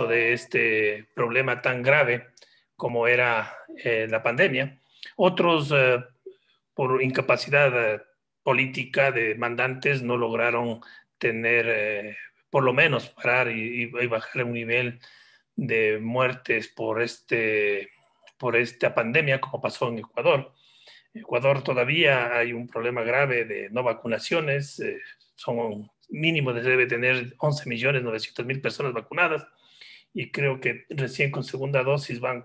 tratamiento de este problema tan grave como era la pandemia. Otros, por incapacidad política de mandantes, no lograron tener, por lo menos parar y bajar un nivel de muertes por esta pandemia, como pasó en Ecuador. En Ecuador todavía hay un problema grave de no vacunaciones, son mínimo debe tener 11.900.000 personas vacunadas y creo que recién con segunda dosis van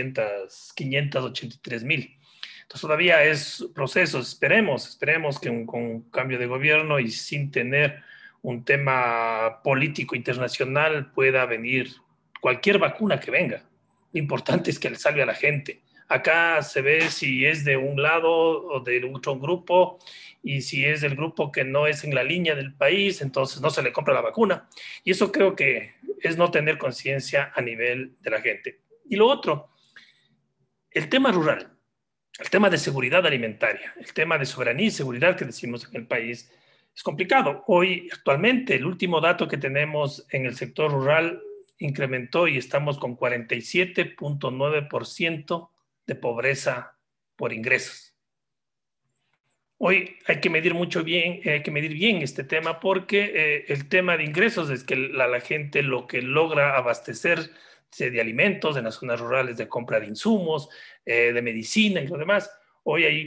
583.000. Entonces todavía es proceso, esperemos que con un cambio de gobierno y sin tener un tema político internacional pueda venir cualquier vacuna que venga. Lo importante es que le salve a la gente. Acá se ve si es de un lado o de otro grupo, y si es del grupo que no es en la línea del país, entonces no se le compra la vacuna. Y eso creo que es no tener conciencia a nivel de la gente. Y lo otro, el tema rural, el tema de seguridad alimentaria, el tema de soberanía y seguridad que decimos en el país, es complicado. Hoy, actualmente, el último dato que tenemos en el sector rural incrementó y estamos con 47.9% de pobreza por ingresos. Hoy hay que medir bien este tema, porque el tema de ingresos es que la gente lo que logra abastecerse de alimentos en las zonas rurales, de compra de insumos, de medicina y lo demás. Hoy hay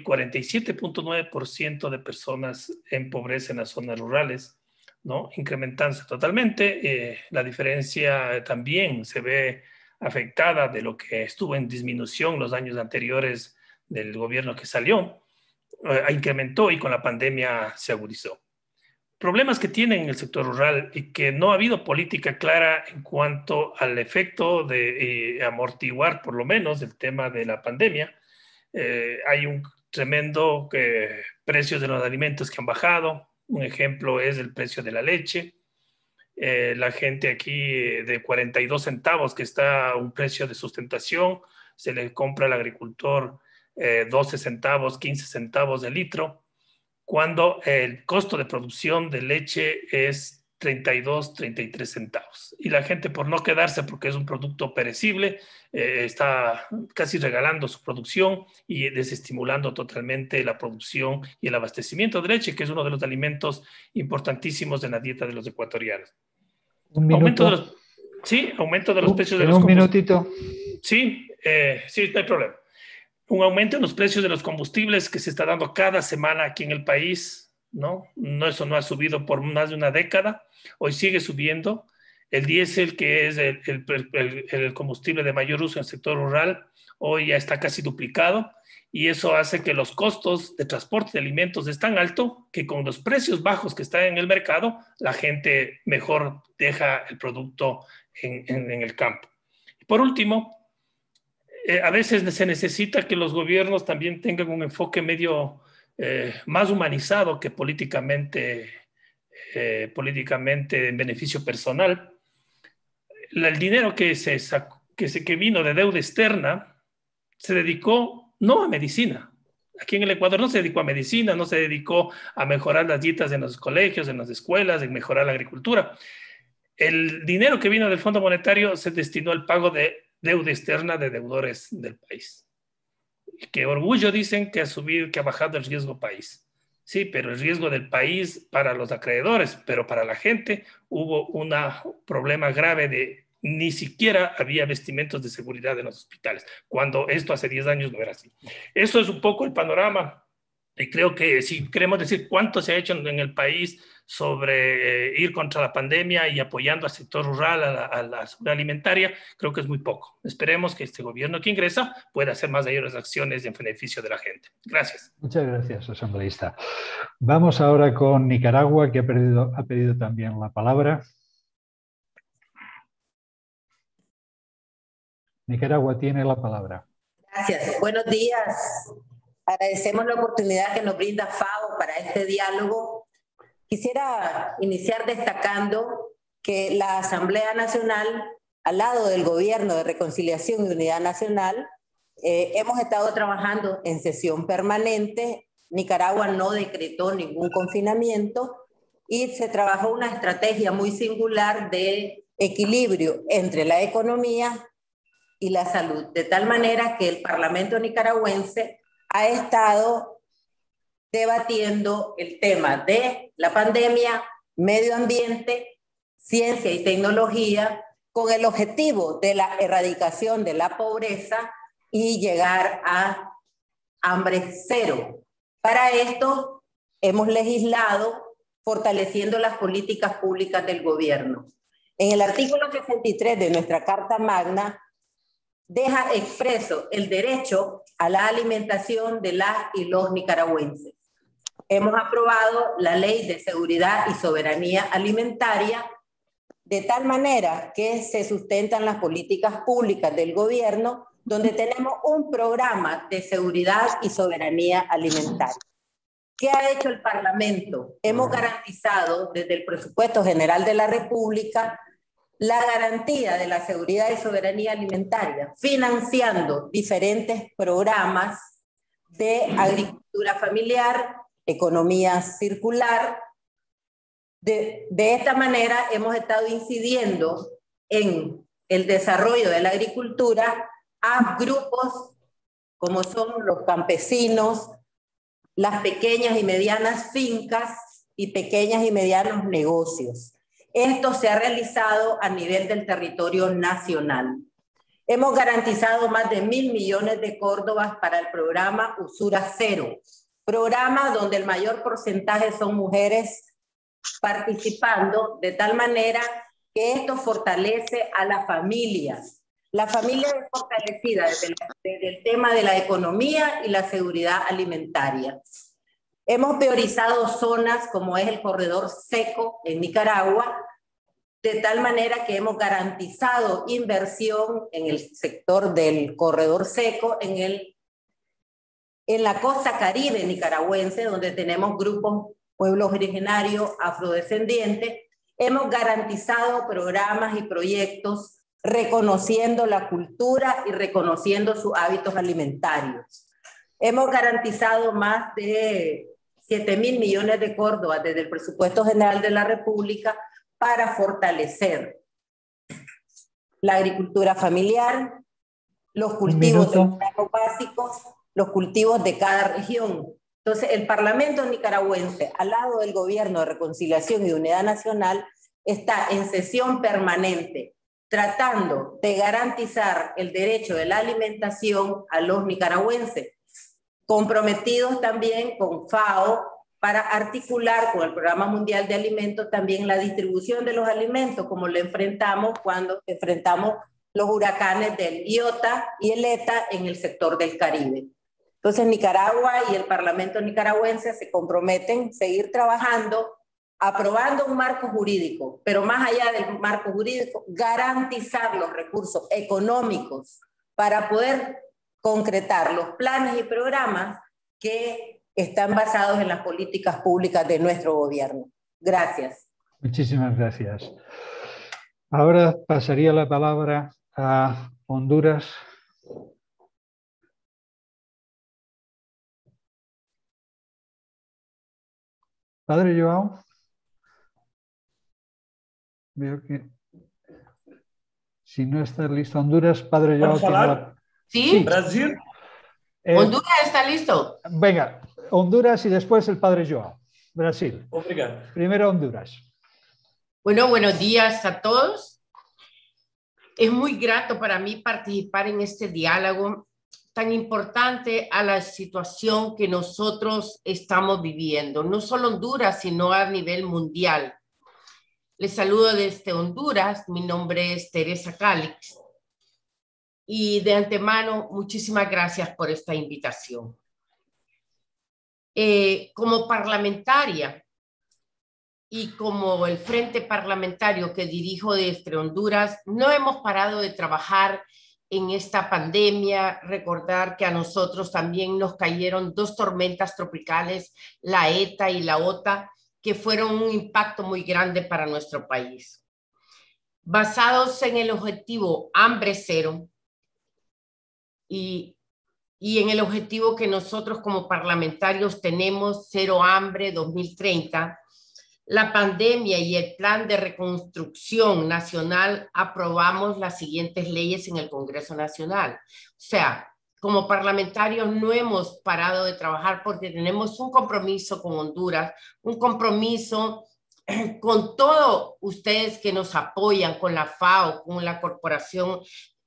47.9% de personas en pobreza en las zonas rurales, ¿no? Incrementándose totalmente. La diferencia también se ve afectada de lo que estuvo en disminución los años anteriores del gobierno que salió. Incrementó y con la pandemia se agudizó. Problemas que tiene el sector rural y que no ha habido política clara en cuanto al efecto de amortiguar por lo menos el tema de la pandemia. Hay un tremendo precios de los alimentos que han bajado. Un ejemplo es el precio de la leche. La gente aquí de 42 centavos, que está un precio de sustentación, se le compra al agricultor 12 centavos, 15 centavos de litro, cuando el costo de producción de leche es 32, 33 centavos. Y la gente, por no quedarse, porque es un producto perecible, está casi regalando su producción y desestimulando totalmente la producción y el abastecimiento de leche, que es uno de los alimentos importantísimos en la dieta de los ecuatorianos. Un minuto. Aumento de los precios de los un combustibles. minutito. Sí, no hay problema. Un aumento en los precios de los combustibles que se está dando cada semana aquí en el país, ¿no? Eso no ha subido por más de una década, hoy sigue subiendo. El diésel, que es el combustible de mayor uso en el sector rural, hoy ya está casi duplicado, y eso hace que los costos de transporte de alimentos es tan alto que con los precios bajos que están en el mercado, la gente mejor deja el producto en el campo. Y por último, a veces se necesita que los gobiernos también tengan un enfoque medio más humanizado que políticamente en beneficio personal. El dinero que vino de deuda externa se dedicó no a medicina. Aquí en el Ecuador no se dedicó a medicina, no se dedicó a mejorar las dietas en los colegios, en las escuelas, en mejorar la agricultura. El dinero que vino del Fondo Monetario se destinó al pago de deuda externa de deudores del país. Qué orgullo dicen que ha bajado el riesgo país. Sí, pero el riesgo del país para los acreedores, pero para la gente hubo un problema grave de ni siquiera había vestimentos de seguridad en los hospitales, cuando esto hace 10 años no era así. Eso es un poco el panorama. Y creo que si queremos decir cuánto se ha hecho en el país sobre ir contra la pandemia y apoyando al sector rural, a la seguridad alimentaria, creo que es muy poco. Esperemos que este gobierno que ingresa pueda hacer más de ellas acciones en beneficio de la gente. Gracias. Muchas gracias, asambleísta. Vamos ahora con Nicaragua, que ha pedido también la palabra. Nicaragua tiene la palabra. Gracias. Buenos días. Agradecemos la oportunidad que nos brinda FAO para este diálogo. Quisiera iniciar destacando que la Asamblea Nacional, al lado del Gobierno de Reconciliación y Unidad Nacional, hemos estado trabajando en sesión permanente. Nicaragua no decretó ningún confinamiento y se trabajó una estrategia muy singular de equilibrio entre la economía y la salud, de tal manera que el Parlamento nicaragüense ha estado debatiendo el tema de la pandemia, medio ambiente, ciencia y tecnología, con el objetivo de la erradicación de la pobreza y llegar a hambre cero. Para esto hemos legislado fortaleciendo las políticas públicas del gobierno. En el artículo 63 de nuestra Carta Magna deja expreso el derecho a la alimentación de las y los nicaragüenses. Hemos aprobado la Ley de Seguridad y Soberanía Alimentaria, de tal manera que se sustentan las políticas públicas del gobierno, donde tenemos un programa de seguridad y soberanía alimentaria. ¿Qué ha hecho el Parlamento? Hemos garantizado desde el Presupuesto General de la República la garantía de la seguridad y soberanía alimentaria, financiando diferentes programas de agricultura familiar, economía circular. De esta manera hemos estado incidiendo en el desarrollo de la agricultura a grupos como son los campesinos, las pequeñas y medianas fincas y pequeños y medianos negocios. Esto se ha realizado a nivel del territorio nacional. Hemos garantizado más de 1.000 millones de córdobas para el programa Usura Cero, programa donde el mayor porcentaje son mujeres participando, de tal manera que esto fortalece a la familia. La familia es fortalecida desde el tema de la economía y la seguridad alimentaria. Hemos priorizado zonas como es el corredor seco en Nicaragua, de tal manera que hemos garantizado inversión en el sector del corredor seco, en la costa caribe nicaragüense, donde tenemos grupos, pueblos originarios, afrodescendientes. Hemos garantizado programas y proyectos reconociendo la cultura y reconociendo sus hábitos alimentarios. Hemos garantizado más de 7.000 millones de córdobas desde el Presupuesto General de la República para fortalecer la agricultura familiar, los cultivos de los básicos, los cultivos de cada región. Entonces, el Parlamento nicaragüense, al lado del Gobierno de Reconciliación y Unidad Nacional, está en sesión permanente, tratando de garantizar el derecho de la alimentación a los nicaragüenses, comprometidos también con FAO para articular con el Programa Mundial de Alimentos también la distribución de los alimentos, como lo enfrentamos cuando enfrentamos los huracanes del Iota y el ETA en el sector del Caribe. Entonces, Nicaragua y el Parlamento nicaragüense se comprometen a seguir trabajando, aprobando un marco jurídico, pero más allá del marco jurídico, garantizar los recursos económicos para poder concretar los planes y programas que están basados en las políticas públicas de nuestro gobierno. Gracias. Muchísimas gracias. Ahora pasaría la palabra a Honduras. Padre Joao. Veo que si no está listo Honduras, Padre Joao tiene la... ¿Sí? Brasil. Honduras está listo. Venga, Honduras y después el Padre Joao. Brasil. Obrigado. Primero Honduras. Bueno, buenos días a todos. Es muy grato para mí participar en este diálogo tan importante a la situación que nosotros estamos viviendo, no solo Honduras, sino a nivel mundial. Les saludo desde Honduras, mi nombre es Teresa Calix y de antemano muchísimas gracias por esta invitación. Como parlamentaria y como el frente parlamentario que dirijo desde Honduras, no hemos parado de trabajar en esta pandemia. Recordar que a nosotros también nos cayeron 2 tormentas tropicales, la ETA y la OTA, que fueron un impacto muy grande para nuestro país. Basados en el objetivo hambre cero y en el objetivo que nosotros como parlamentarios tenemos, cero hambre 2030, la pandemia y el plan de reconstrucción nacional, aprobamos las siguientes leyes en el Congreso Nacional. O sea, como parlamentarios no hemos parado de trabajar porque tenemos un compromiso con Honduras, un compromiso con todos ustedes que nos apoyan, con la FAO, con la Corporación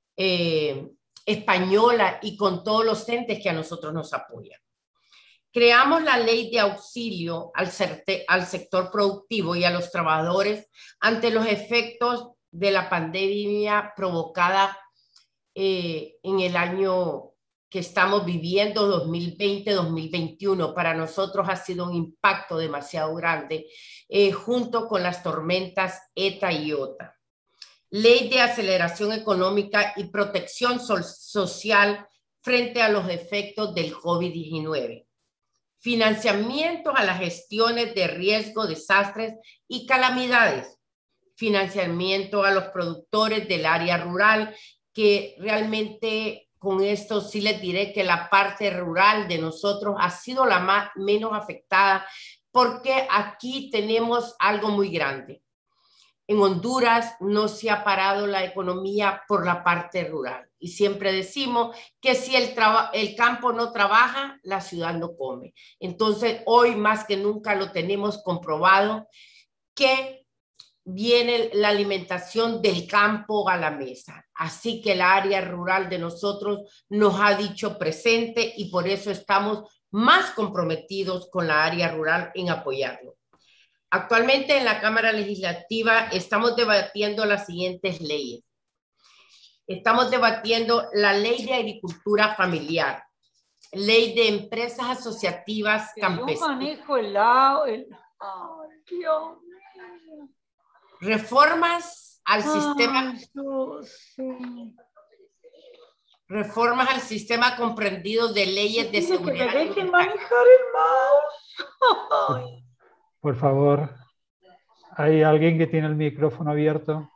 Española y con todos los entes que a nosotros nos apoyan. Creamos la ley de auxilio al sector productivo y a los trabajadores ante los efectos de la pandemia provocada en el año que estamos viviendo, 2020-2021. Para nosotros ha sido un impacto demasiado grande, junto con las tormentas ETA y IOTA. Ley de aceleración económica y protección social frente a los efectos del COVID-19. Financiamiento a las gestiones de riesgo, desastres y calamidades. Financiamiento a los productores del área rural, que realmente con esto sí les diré que la parte rural de nosotros ha sido la menos afectada, porque aquí tenemos algo muy grande. En Honduras no se ha parado la economía por la parte rural. Y siempre decimos que si el campo no trabaja, la ciudad no come. Entonces, hoy más que nunca lo tenemos comprobado que viene la alimentación del campo a la mesa. Así que el área rural de nosotros nos ha dicho presente y por eso estamos más comprometidos con la área rural en apoyarlo. Actualmente en la Cámara Legislativa estamos debatiendo las siguientes leyes. Estamos debatiendo la Ley de Agricultura Familiar, Ley de Empresas Asociativas Campesinas. Yo manejo el lado, ay, Dios mío. Reformas al sistema. Sí. Reformas al sistema comprendido de leyes de seguridad. Que me dejen manejar el mouse. Por favor, ¿hay alguien que tiene el micrófono abierto?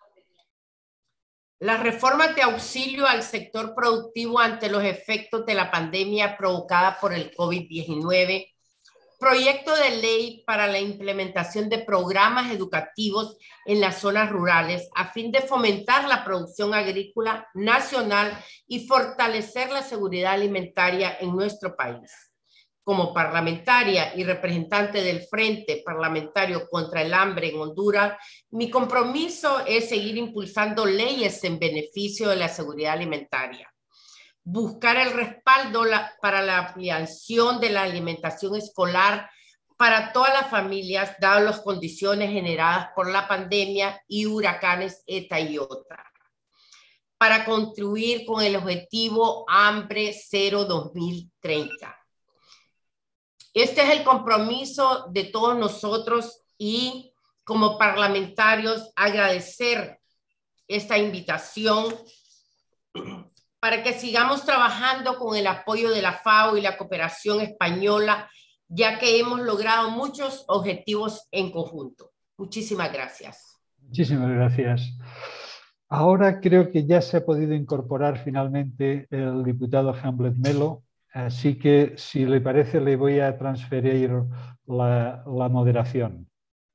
Las reformas de auxilio al sector productivo ante los efectos de la pandemia provocada por el COVID-19. Proyecto de ley para la implementación de programas educativos en las zonas rurales a fin de fomentar la producción agrícola nacional y fortalecer la seguridad alimentaria en nuestro país. Como parlamentaria y representante del Frente Parlamentario contra el Hambre en Honduras, mi compromiso es seguir impulsando leyes en beneficio de la seguridad alimentaria. Buscar el respaldo para la ampliación de la alimentación escolar para todas las familias, dadas las condiciones generadas por la pandemia y huracanes ETA y IOTA, para contribuir con el objetivo Hambre Cero 2030. Este es el compromiso de todos nosotros y como parlamentarios agradecer esta invitación para que sigamos trabajando con el apoyo de la FAO y la cooperación española, ya que hemos logrado muchos objetivos en conjunto. Muchísimas gracias. Muchísimas gracias. Ahora creo que ya se ha podido incorporar finalmente el diputado Hamlet Melo, así que si le parece le voy a transferir la moderación.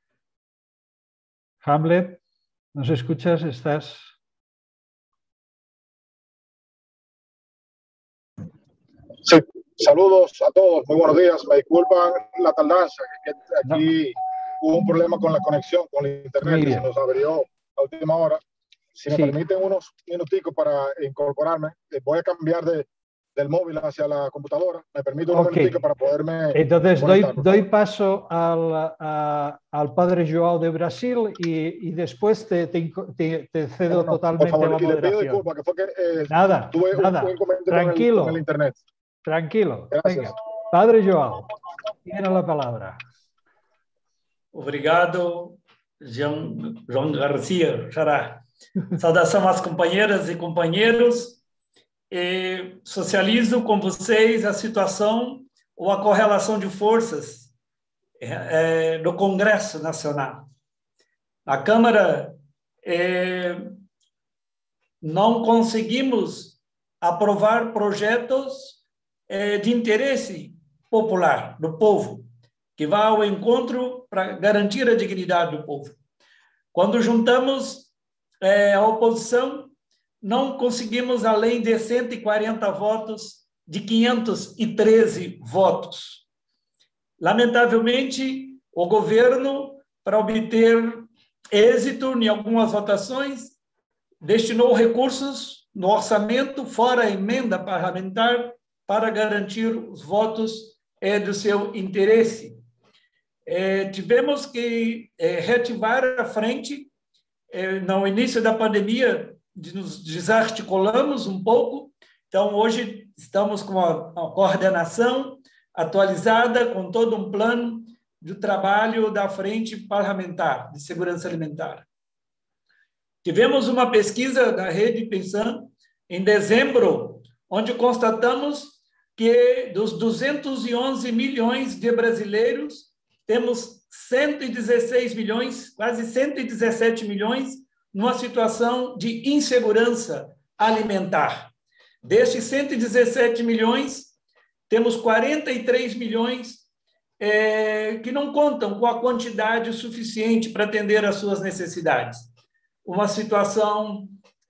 Hamlet, ¿nos escuchas? ¿Estás? Sí, saludos a todos, muy buenos días. Me disculpan la tardanza, que aquí hubo un problema con la conexión, con el internet, que se nos abrió a última hora. Si me permiten unos minuticos para incorporarme, voy a cambiar del móvil hacia la computadora. Me permito unos minuticos para poderme... Entonces doy paso al padre Joao de Brasil y después te cedo totalmente la moderación. Y le pido disculpas, que fue que tuve un inconveniente con el internet. Tranquilo. Venga. Padre Joao, tiene la palabra. Obrigado, João Garcia Xará. Saudação às companheiras e companheiros. Socializo com vocês a situação ou a correlação de forças no Congresso Nacional. Na Câmara, não conseguimos aprovar projetos de interesse popular, do povo. que vá ao encontro para garantir a dignidade do povo. Quando juntamos a oposição, não conseguimos além de 140 votos de 513 votos. Lamentavelmente, o governo, para obter êxito em algumas votações, destinou recursos no orçamento, fora a emenda parlamentar, para garantir os votos do seu interesse. Tivemos que reativar a frente. No início da pandemia, nos desarticulamos um pouco. Então, hoje, estamos com a coordenação atualizada, com todo um plano de trabalho da Frente Parlamentar de Segurança Alimentar. Tivemos uma pesquisa da Rede Pensan, em dezembro, onde constatamos que dos 211 milhões de brasileiros, temos 116 milhões, quase 117 milhões, numa situação de insegurança alimentar. Destes 117 milhões, temos 43 milhões que não contam com a quantidade suficiente para atender às suas necessidades. Uma situação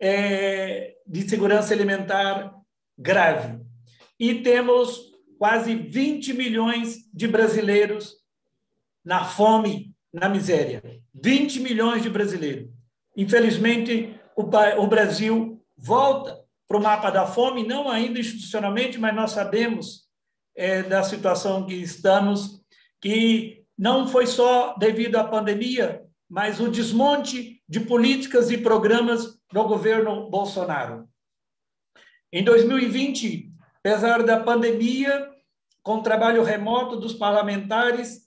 de segurança alimentar grave. E temos quase 20 milhões de brasileiros na fome, na miséria. 20 milhões de brasileiros. Infelizmente, o Brasil volta para o mapa da fome, não ainda institucionalmente, mas nós sabemos da situação que estamos, que não foi só devido à pandemia, mas o desmonte de políticas e programas do governo Bolsonaro. Em 2020, apesar da pandemia, com o trabalho remoto dos parlamentares,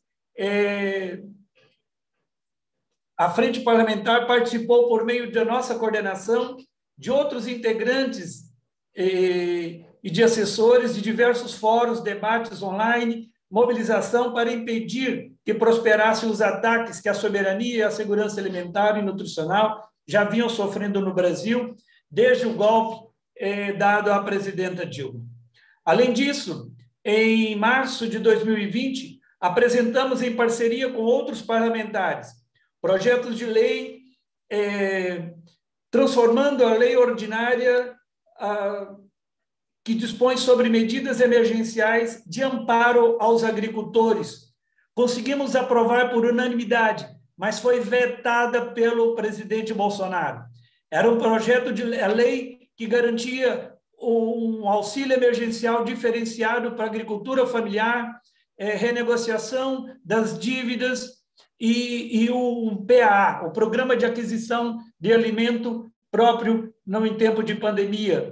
a Frente Parlamentar participou, por meio da nossa coordenação, de outros integrantes e de assessores de diversos fóruns, debates online, mobilização para impedir que prosperassem os ataques que a soberania e a segurança alimentar e nutricional já vinham sofrendo no Brasil, desde o golpe dado à presidenta Dilma. Além disso, em março de 2020, apresentamos, em parceria com outros parlamentares, projetos de lei transformando a lei ordinária que dispõe sobre medidas emergenciais de amparo aos agricultores. Conseguimos aprovar por unanimidade, mas foi vetada pelo presidente Bolsonaro. Era um projeto de lei que garantia um auxílio emergencial diferenciado para a agricultura familiar, renegociação das dívidas e o PAA, o Programa de Aquisição de Alimento Próprio em tempo de pandemia.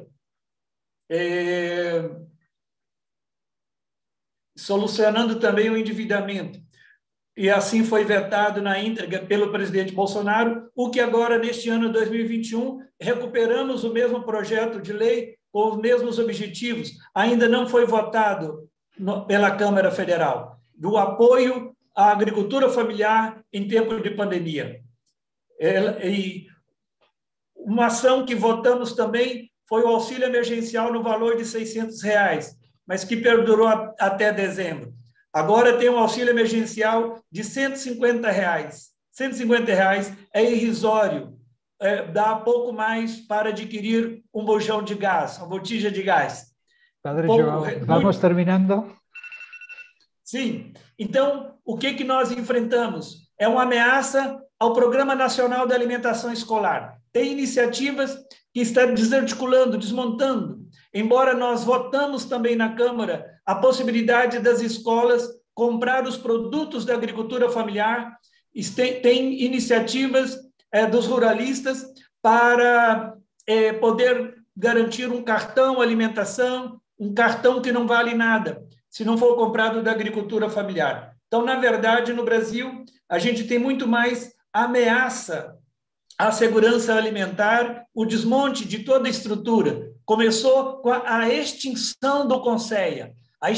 Solucionando também o endividamento. E assim foi vetado na íntegra pelo presidente Bolsonaro, o que agora, neste ano 2021, recuperamos o mesmo projeto de lei com os mesmos objetivos. Ainda não foi votado pela Câmara Federal, do apoio à agricultura familiar em tempo de pandemia. E uma ação que votamos também foi o auxílio emergencial no valor de R$600, mas que perdurou até dezembro. Agora tem um auxílio emergencial de R$150. R$150 é irrisório, dá pouco mais para adquirir um bujão de gás, uma botija de gás. Padre João, vamos terminando? Sim. Então, o que nós enfrentamos? É uma ameaça ao Programa Nacional de Alimentação Escolar. Tem iniciativas que estão desarticulando, desmontando. Embora nós votamos também na Câmara a possibilidade das escolas comprar os produtos da agricultura familiar, tem iniciativas dos ruralistas para poder garantir um cartão alimentação, um cartão que não vale nada, se não for comprado da agricultura familiar. Então, na verdade, no Brasil, a gente tem muito mais ameaça à segurança alimentar, o desmonte de toda a estrutura. Começou com a extinção do CONSEA,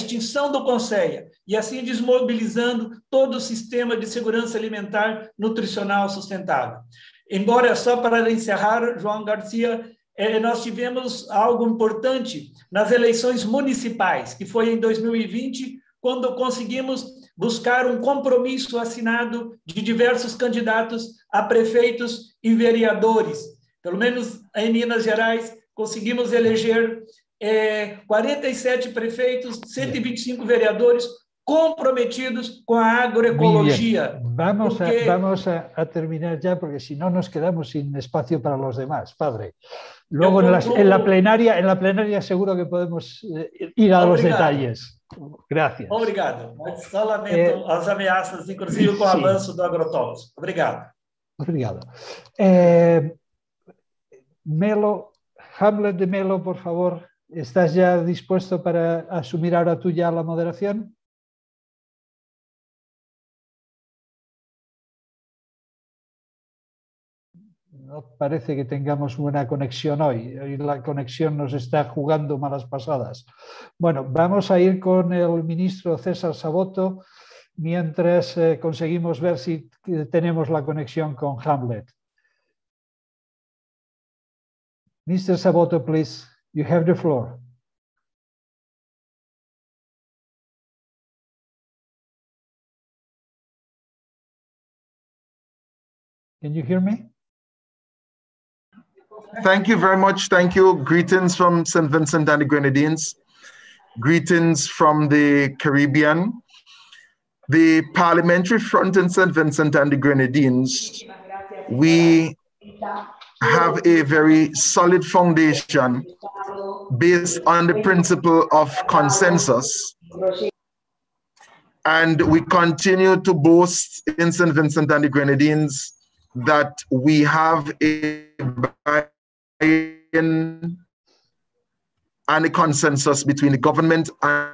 e assim desmobilizando todo o sistema de segurança alimentar nutricional sustentável. Embora, só para encerrar, João Garcia, nós tivemos algo importante nas eleições municipais, que foi em 2020, quando conseguimos buscar um compromisso assinado de diversos candidatos a prefeitos e vereadores. Pelo menos em Minas Gerais, conseguimos eleger 47 prefeitos, 125 vereadores comprometidos con la agroecología. Vamos a terminar ya, porque si no nos quedamos sin espacio para los demás, padre. Luego en la plenaria seguro que podemos ir a los detalles. Gracias. Obrigado. Só lamento as ameaças, inclusive com o avanço do agrotóxico. Obrigado. Obrigado. Melo, Hamlet de Melo, por favor, ¿estás ya dispuesto para asumir ahora tú ya la moderación? No parece que tengamos buena conexión hoy. Hoy la conexión nos está jugando malas pasadas. Bueno, vamos a ir con el ministro César Saboto mientras conseguimos ver si tenemos la conexión con Hamlet. Mr. Saboto, please, you have the floor. Can you hear me? Thank you very much. Thank you. Greetings from St. Vincent and the Grenadines. Greetings from the Caribbean. The Parliamentary Front in St. Vincent and the Grenadines, we have a very solid foundation based on the principle of consensus. And we continue to boast in St. Vincent and the Grenadines that we have a buy-in and a consensus between the government and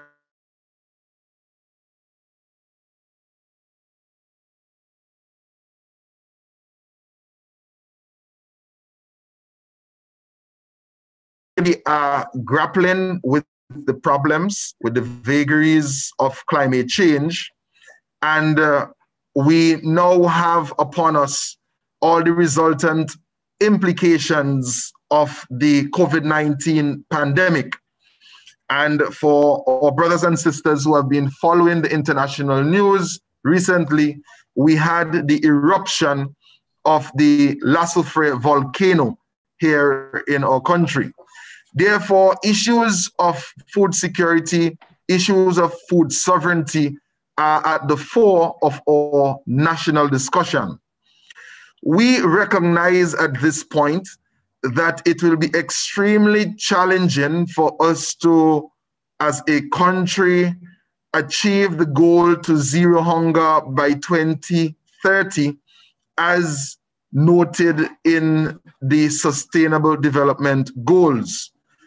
we are grappling with the problems, with the vagaries of climate change, and we now have upon us all the resultant implications of the COVID-19 pandemic. And for our brothers and sisters who have been following the international news, recently we had the eruption of the La Soufrière volcano here in our country. Therefore, issues of food security, issues of food sovereignty are at the fore of our national discussion. We recognize at this point that it will be extremely challenging for us to, as a country, achieve the goal to zero hunger by 2030, as noted in the Sustainable Development Goals.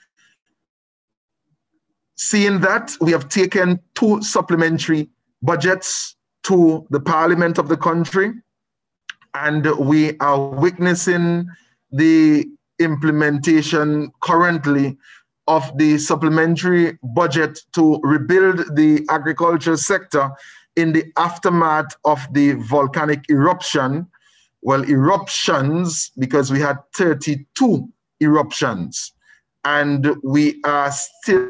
Seeing that, we have taken 2 supplementary budgets to the Parliament of the country, and we are witnessing the implementation currently of the supplementary budget to rebuild the agriculture sector in the aftermath of the volcanic eruption. Well, eruptions, because we had 32 eruptions, and we are still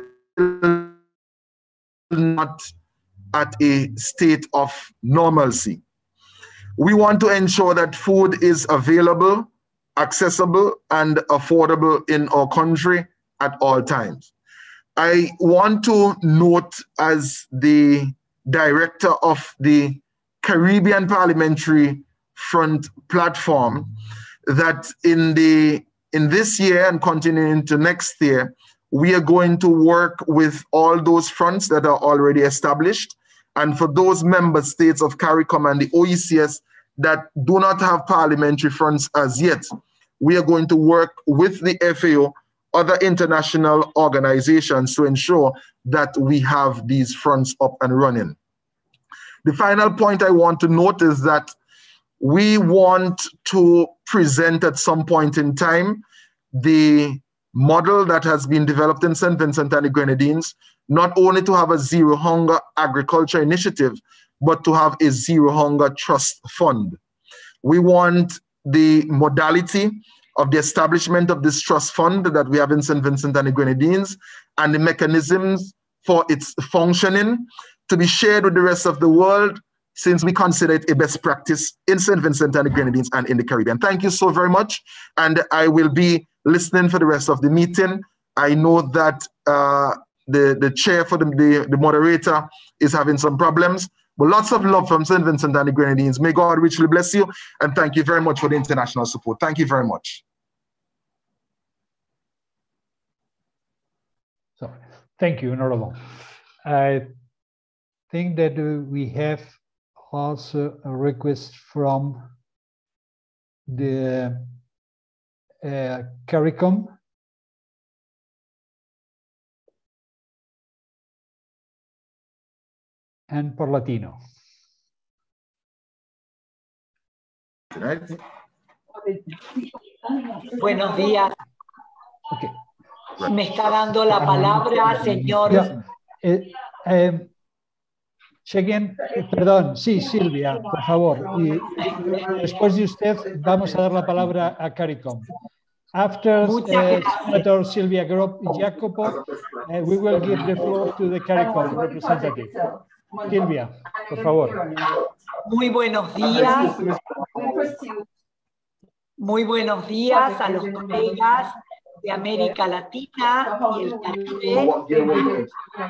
not at a state of normalcy. We want to ensure that food is available, accessible, and affordable in our country at all times. I want to note, as the director of the Caribbean Parliamentary Front platform, that in this year and continuing into next year, we are going to work with all those fronts that are already established. And for those member states of CARICOM and the OECS that do not have parliamentary fronts as yet, we are going to work with the FAO, other international organizations, to ensure that we have these fronts up and running. The final point I want to note is that we want to present at some point in time the model that has been developed in St. Vincent and the Grenadines, not only to have a zero hunger agriculture initiative, but to have a zero hunger trust fund. We want the modality of the establishment of this trust fund that we have in St. Vincent and the Grenadines and the mechanisms for its functioning to be shared with the rest of the world, since we consider it a best practice in St. Vincent and the Grenadines and in the Caribbean. Thank you so very much. And I will be listening for the rest of the meeting. I know that the chair for the moderator is having some problems, but lots of love from St. Vincent and the Grenadines. May God richly bless you. And thank you very much for the international support. Thank you very much. So, thank you, Honorable. I think that we have also a request from the CARICOM. And Parlatino. Buenos días. Okay. Me está dando la palabra, señor. Chequen, perdón, sí, Silvia, por favor. Y después de usted vamos a dar la palabra a CARICOM. After Senator Silvia Jacopo, we will give the floor to the CARICOM representative. Silvia, por favor. Muy buenos días. Muy buenos días a los colegas de América Latina y el Caribe.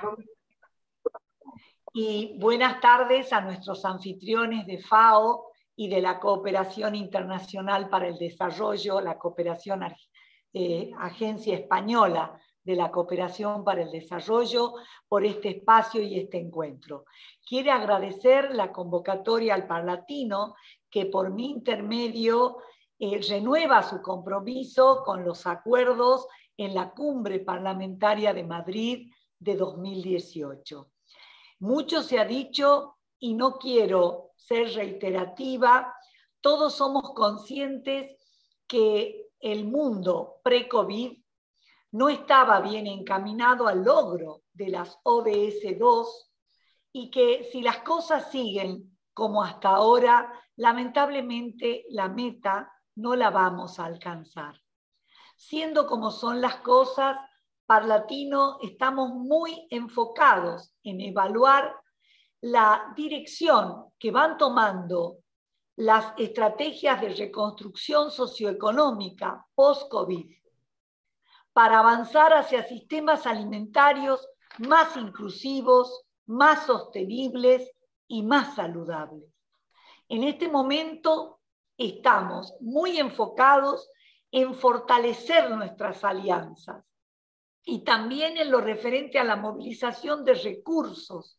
Y buenas tardes a nuestros anfitriones de FAO y de la Cooperación Internacional para el Desarrollo, la Cooperación Agencia Española de la Cooperación para el Desarrollo, por este espacio y este encuentro. Quiero agradecer la convocatoria al Parlatino, que por mi intermedio renueva su compromiso con los acuerdos en la Cumbre Parlamentaria de Madrid de 2018. Mucho se ha dicho y no quiero ser reiterativa. Todos somos conscientes que el mundo pre-COVID no estaba bien encaminado al logro de las ODS 2 y que si las cosas siguen como hasta ahora, lamentablemente la meta no la vamos a alcanzar. Siendo como son las cosas, Parlatino estamos muy enfocados en evaluar la dirección que van tomando las estrategias de reconstrucción socioeconómica post-COVID para avanzar hacia sistemas alimentarios más inclusivos, más sostenibles y más saludables. En este momento estamos muy enfocados en fortalecer nuestras alianzas y también en lo referente a la movilización de recursos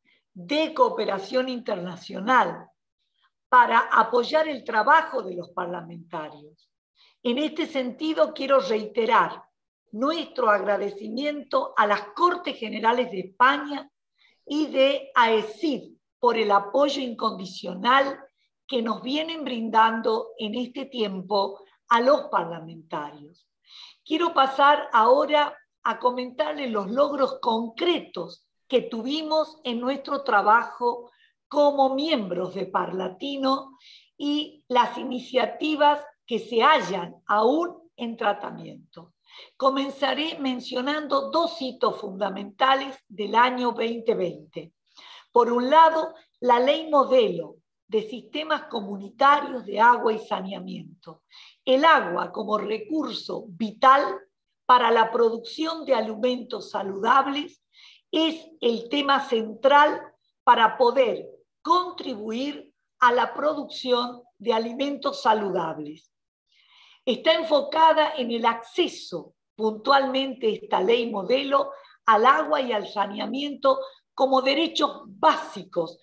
de cooperación internacional para apoyar el trabajo de los parlamentarios. En este sentido, quiero reiterar nuestro agradecimiento a las Cortes Generales de España y de AECID por el apoyo incondicional que nos vienen brindando en este tiempo a los parlamentarios. Quiero pasar ahora a comentarles los logros concretos que tuvimos en nuestro trabajo como miembros de Parlatino y las iniciativas que se hallan aún en tratamiento. Comenzaré mencionando dos hitos fundamentales del año 2020. Por un lado, la ley modelo de sistemas comunitarios de agua y saneamiento. El agua como recurso vital para la producción de alimentos saludables es el tema central para poder contribuir a la producción de alimentos saludables. Está enfocada en el acceso, puntualmente esta ley modelo, al agua y al saneamiento como derechos básicos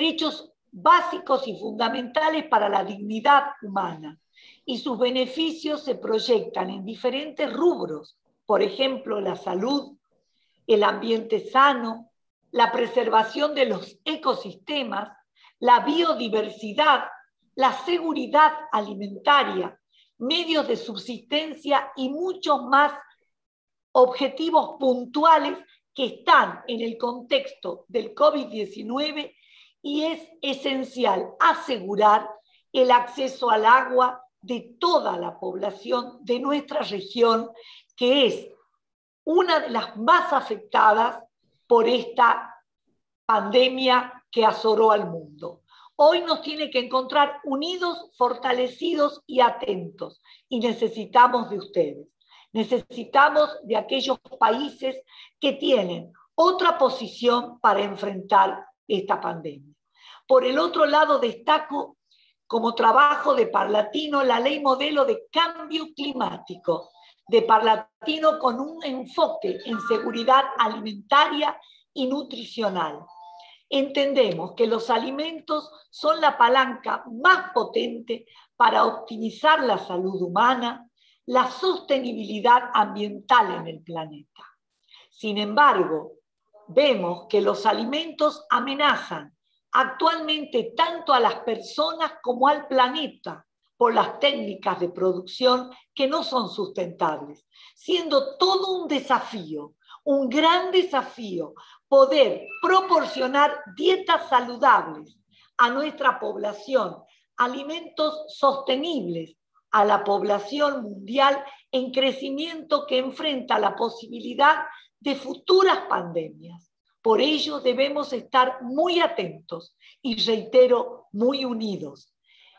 y fundamentales para la dignidad humana. Y sus beneficios se proyectan en diferentes rubros, por ejemplo, la salud, el ambiente sano, la preservación de los ecosistemas, la biodiversidad, la seguridad alimentaria, medios de subsistencia y muchos más objetivos puntuales que están en el contexto del COVID-19 y es esencial asegurar el acceso al agua de toda la población de nuestra región, que es una de las más afectadas por esta pandemia que azoró al mundo. Hoy nos tiene que encontrar unidos, fortalecidos y atentos. Y necesitamos de ustedes. Necesitamos de aquellos países que tienen otra posición para enfrentar esta pandemia. Por el otro lado, destaco como trabajo de Parlatino la ley modelo de cambio climático, de Parlatino con un enfoque en seguridad alimentaria y nutricional. Entendemos que los alimentos son la palanca más potente para optimizar la salud humana, la sostenibilidad ambiental en el planeta. Sin embargo, vemos que los alimentos amenazan actualmente tanto a las personas como al planeta por las técnicas de producción que no son sustentables, siendo todo un desafío, un gran desafío, poder proporcionar dietas saludables a nuestra población, alimentos sostenibles a la población mundial en crecimiento que enfrenta la posibilidad de futuras pandemias. Por ello debemos estar muy atentos y, reitero, muy unidos.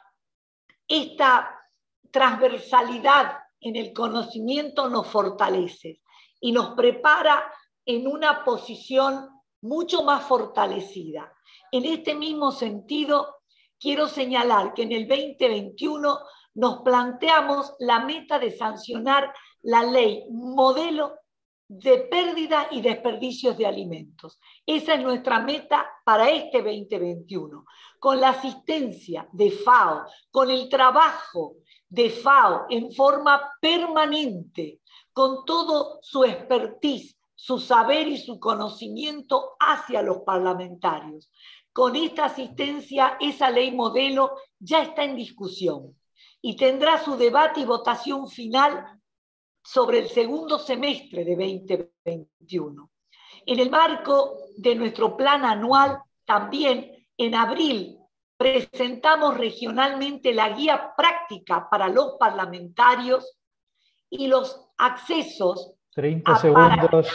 Esta transversalidad en el conocimiento nos fortalece y nos prepara en una posición mucho más fortalecida. En este mismo sentido, quiero señalar que en el 2021 nos planteamos la meta de sancionar la ley modelo de pérdida y desperdicios de alimentos. Esa es nuestra meta para este 2021. Con la asistencia de FAO, con el trabajo de FAO en forma permanente, con todo su expertise, su saber y su conocimiento hacia los parlamentarios. Con esta asistencia, esa ley modelo ya está en discusión y tendrá su debate y votación final sobre el segundo semestre de 2021. En el marco de nuestro plan anual, también en abril presentamos regionalmente la guía práctica para los parlamentarios y los accesos. 30 segundos,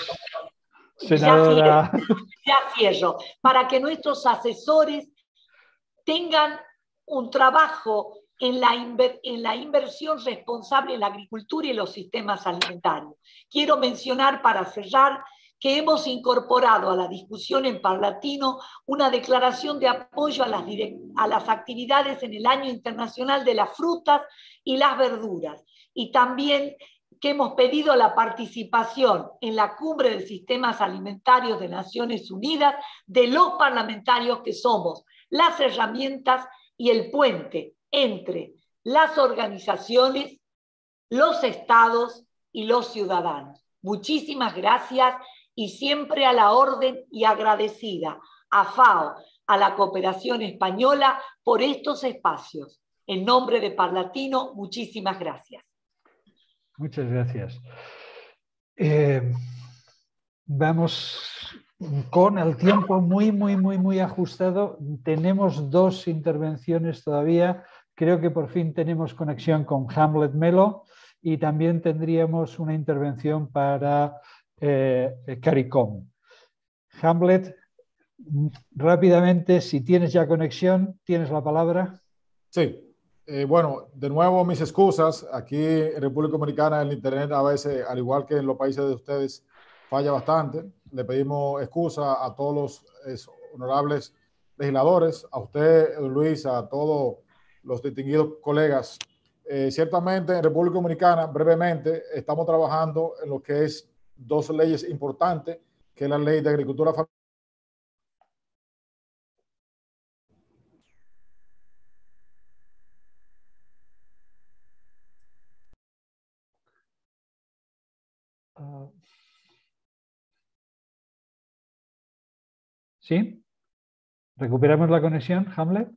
senadora. Ya cierro. Para que nuestros asesores tengan un trabajo en la inversión responsable en la agricultura y los sistemas alimentarios. Quiero mencionar para cerrar que hemos incorporado a la discusión en Parlatino una declaración de apoyo a las actividades en el Año Internacional de las Frutas y las Verduras, y también que hemos pedido la participación en la Cumbre de Sistemas Alimentarios de Naciones Unidas de los parlamentarios que somos las herramientas y el puente entre las organizaciones, los estados y los ciudadanos. Muchísimas gracias y siempre a la orden y agradecida a FAO, a la Cooperación Española por estos espacios. En nombre de Parlatino, muchísimas gracias. Muchas gracias. Vamos con el tiempo muy ajustado. Tenemos dos intervenciones todavía. Creo que por fin tenemos conexión con Hamlet Melo y también tendríamos una intervención para CARICOM. Hamlet, rápidamente, si tienes ya conexión, tienes la palabra. Sí. Bueno, de nuevo mis excusas. Aquí en República Dominicana el internet a veces, al igual que en los países de ustedes, falla bastante. Le pedimos excusa a todos los honorables legisladores, a usted, Luis, a todos los distinguidos colegas. Ciertamente en República Dominicana, brevemente, estamos trabajando en lo que es dos leyes importantes, que es la ley de agricultura familiar. ¿Sí? ¿Recuperamos la conexión, Hamlet?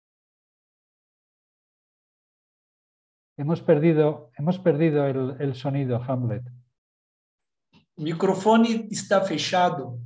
Hemos perdido el sonido, Hamlet. El micrófono está fechado.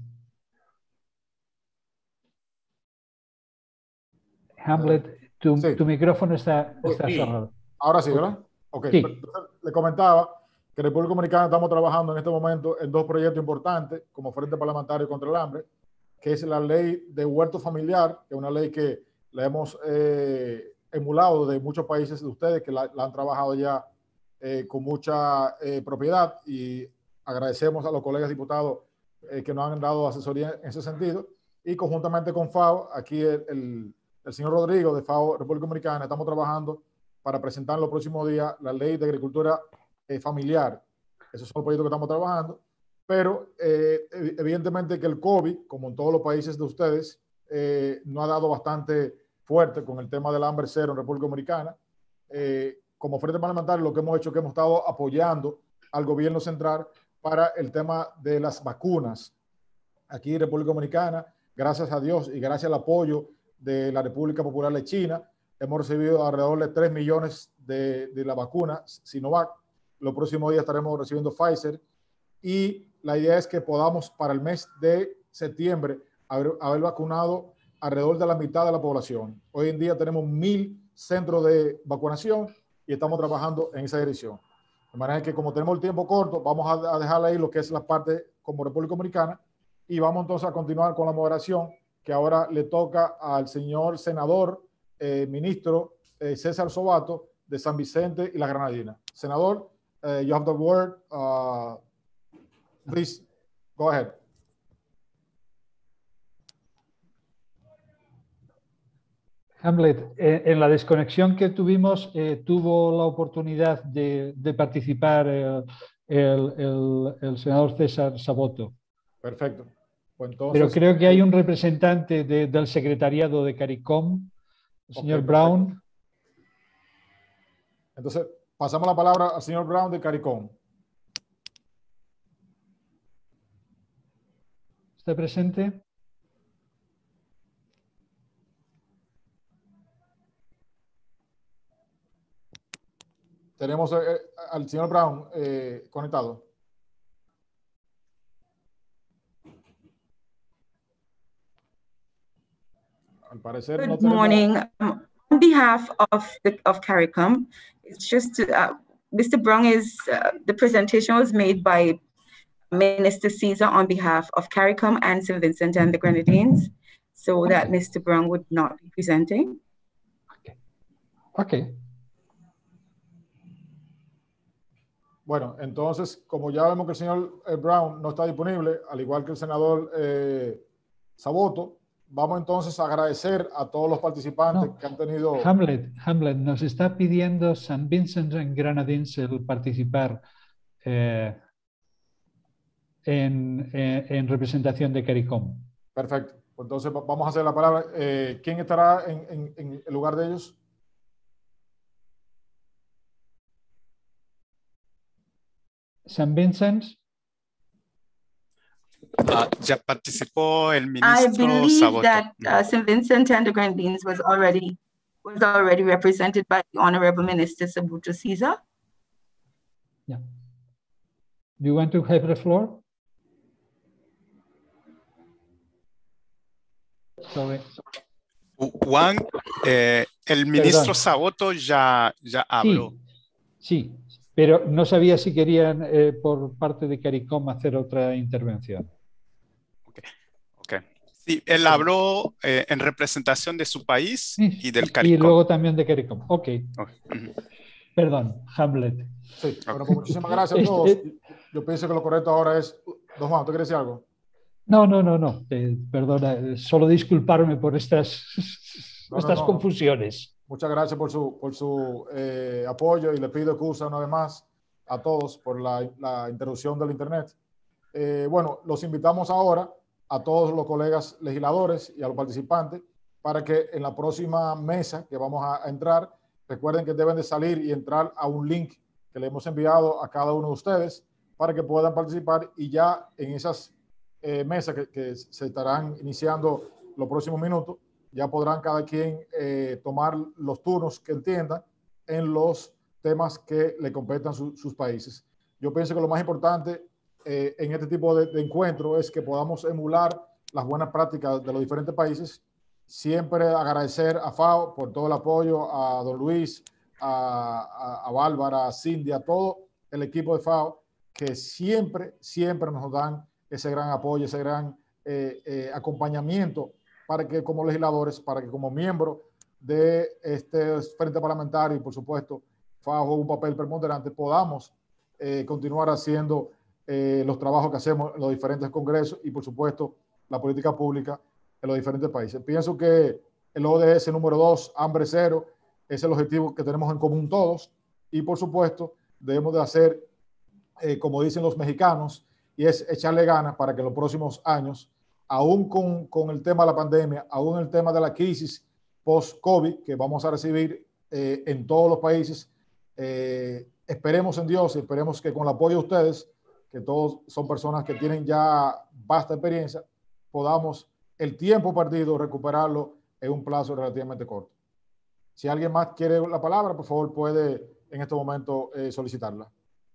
Hamlet, tu micrófono está cerrado. Ahora sí, ¿verdad? Ok. Sí. Le comentaba que en República Dominicana estamos trabajando en este momento en dos proyectos importantes como Frente Parlamentario contra el Hambre. que es la ley de huerto familiar, que es una ley que la hemos emulado de muchos países de ustedes que la han trabajado ya con mucha propiedad, y agradecemos a los colegas diputados que nos han dado asesoría en ese sentido, y conjuntamente con FAO, aquí el señor Rodrigo de FAO República Dominicana, estamos trabajando para presentar en los próximos días la ley de agricultura familiar. Esos son los proyectos que estamos trabajando, pero evidentemente que el COVID, como en todos los países de ustedes, no ha dado bastante fuerte con el tema del hambre cero en República Dominicana. Como Frente Parlamentario, lo que hemos hecho es que hemos estado apoyando al gobierno central para el tema de las vacunas. Aquí en República Dominicana, gracias a Dios y gracias al apoyo de la República Popular de China, hemos recibido alrededor de 3 millones de la vacuna Sinovac. Los próximos días estaremos recibiendo Pfizer, y la idea es que podamos para el mes de septiembre haber vacunado alrededor de la mitad de la población. Hoy en día tenemos 1,000 centros de vacunación y estamos trabajando en esa dirección. De manera que, como tenemos el tiempo corto, vamos a dejar ahí lo que es la parte como República Dominicana, y vamos entonces a continuar con la moderación, que ahora le toca al señor senador, ministro César Sabato, de San Vicente y la Granadina. Senador, you have the word. Please, go ahead. Hamlet, en la desconexión que tuvimos, tuvo la oportunidad de participar el senador César Sabato. Perfecto. Pues entonces, pero creo que hay un representante del secretariado de CARICOM, el señor Brown. Entonces, pasamos la palabra al señor Brown de CARICOM. ¿Está presente? Tenemos al señor Brown conectado. Al parecer Good morning. On behalf of CARICOM, it's just Mr. Brown the presentation was made by Minister Caesar on behalf of CARICOM and St. Vincent and the Grenadines, so that Mr. Brown would not be presenting. Okay. Bueno, entonces, como ya vemos que el señor Brown no está disponible, al igual que el senador Sabato, vamos entonces a agradecer a todos los participantes que han tenido... Hamlet, nos está pidiendo St. Vincent and Grenadines el participar en representación de CARICOM. Perfecto. Entonces vamos a hacer la palabra. ¿Quién estará en el lugar de ellos? St. Vincent. Ya participó el ministro Sabato. I believe that St. Vincent and the Grenadines was already represented by the Honorable Minister Sabato Caesar. Yeah. Do you want to have the floor? Sorry. Juan, el ministro Sabato ya habló. Sí, pero no sabía si querían por parte de CARICOM hacer otra intervención. Okay. Sí, él habló en representación de su país y del CARICOM. Y luego también de CARICOM. Ok. Perdón, Hamlet. Sí, bueno, pues muchísimas gracias a todos. Yo pienso que lo correcto ahora es... Don Juan, ¿tú quieres decir algo? No. Perdona, solo disculparme por estas confusiones. Muchas gracias por su apoyo, y le pido excusa una vez más a todos por la interrupción del internet. Bueno, los invitamos ahora a todos los colegas legisladores y a los participantes para que en la próxima mesa que vamos a entrar, recuerden que deben de salir y entrar a un link que le hemos enviado a cada uno de ustedes para que puedan participar, y ya en esas mesas que se estarán iniciando los próximos minutos, ya podrán cada quien tomar los turnos que entiendan en los temas que le competan sus países. Yo pienso que lo más importante en este tipo de encuentro es que podamos emular las buenas prácticas de los diferentes países. Siempre agradecer a FAO por todo el apoyo, a don Luis, a Bárbara, a Cindy, a todo el equipo de FAO, que siempre nos dan ese gran apoyo, ese gran acompañamiento para que como legisladores, para que como miembros de este frente parlamentario y por supuesto FAO juega un papel preponderante, podamos continuar haciendo los trabajos que hacemos en los diferentes congresos y por supuesto la política pública en los diferentes países. Pienso que el ODS número 2, hambre cero, es el objetivo que tenemos en común todos y por supuesto debemos de hacer como dicen los mexicanos, y es echarle ganas para que en los próximos años, aún con el tema de la pandemia, aún el tema de la crisis post-COVID que vamos a recibir en todos los países, esperemos en Dios y esperemos que con el apoyo de ustedes, que todos son personas que tienen ya vasta experiencia, podamos el tiempo perdido recuperarlo en un plazo relativamente corto. Si alguien más quiere la palabra, por favor puede en este momento solicitarla.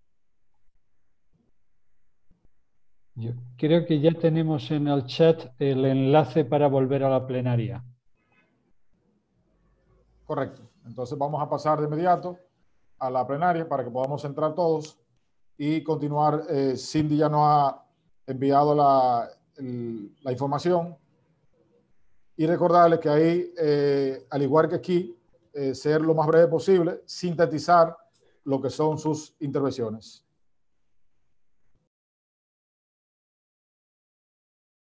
Yo creo que ya tenemos en el chat el enlace para volver a la plenaria. Correcto. Entonces vamos a pasar de inmediato a la plenaria para que podamos entrar todos y continuar. Cindy ya nos ha enviado la información y recordarles que ahí, al igual que aquí, ser lo más breve posible, sintetizar lo que son sus intervenciones.